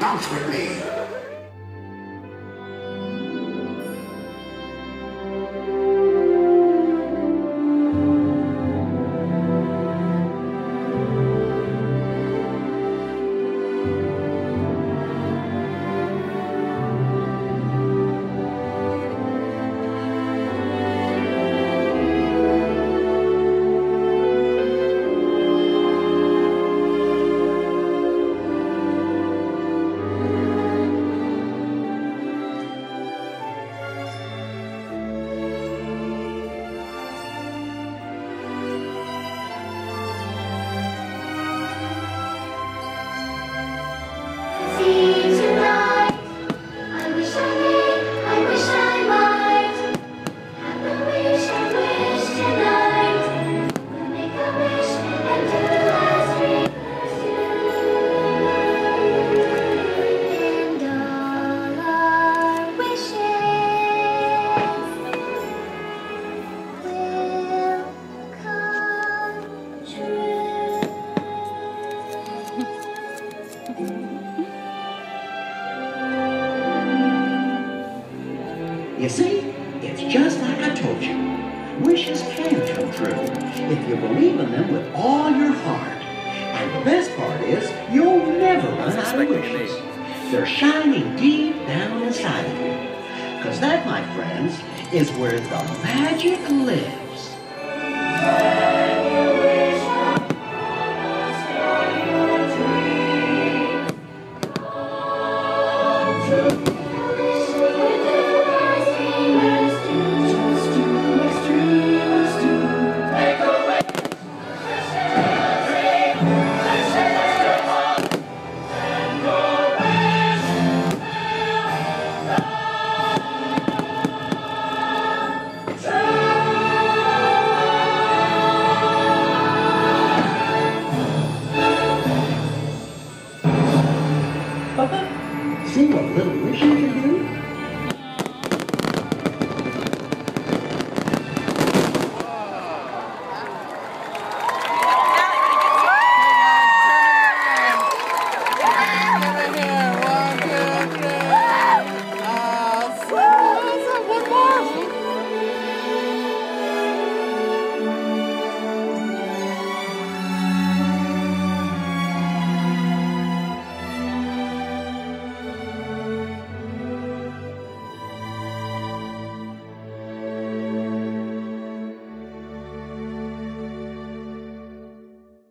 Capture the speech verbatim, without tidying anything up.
Bounce with me. You see, it's just like I told you. Wishes can come true if you believe in them with all your heart. And the best part is, you'll never run out of wishes. They're shining deep down inside of you. Because that, my friends, is where the magic lives.